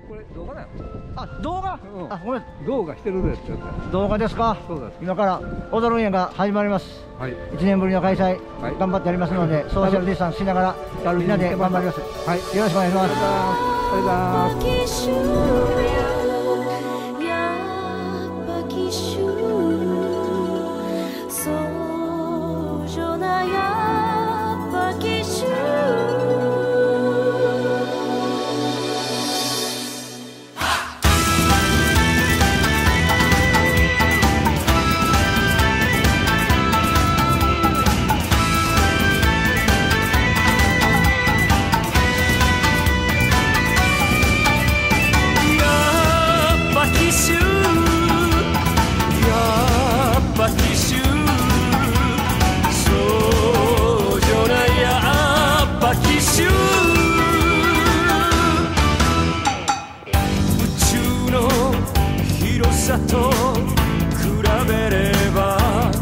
これ動画だよ。 あ、動画。あ、ごめん。 動画してるですよ。 動画ですか。 そうです。 今から踊るんやが始まります。 はい。 1年ぶりの開催、 はい、 頑張ってやりますので、ソーシャルディスタンスしながらみんなで頑張ります。はい、よろしくお願いします。 ありがとうございます。 と比べれば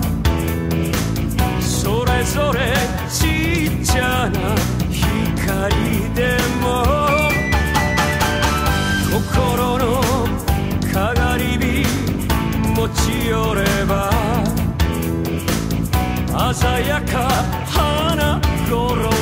それぞれちっちゃな光でも心のかがり火持ち寄れば鮮やか花衣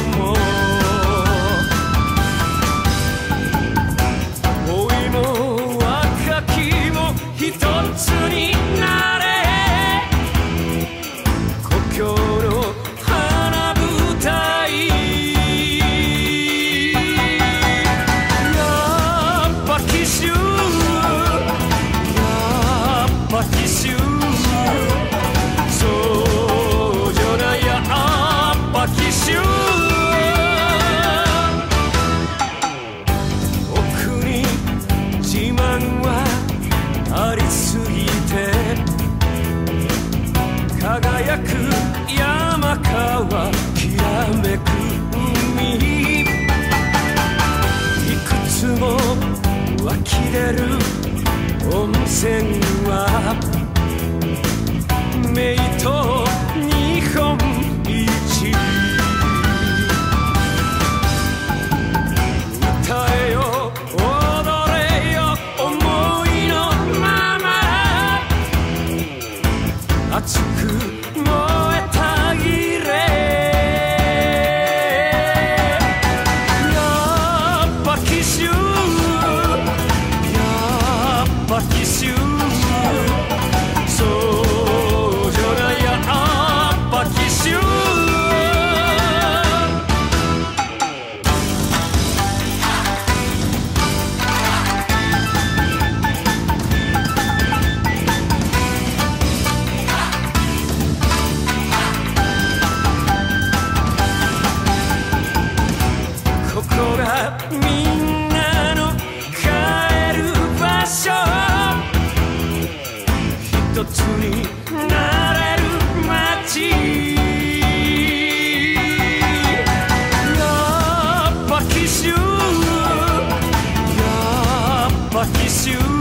一つになれ故郷の花舞台やっぱ紀州やっぱ紀州そうじゃないやっぱ紀州奥に自慢はありすぎて輝く山川きらめく海いくつも湧き出る温泉は名湯日本一歌えよ踊れよ思いの熱く燃えたぎれやっぱ紀州やっぱ紀州そうじゃないやっぱ紀州みんなの帰る場所一つになれる街やっぱ紀州やっぱ紀州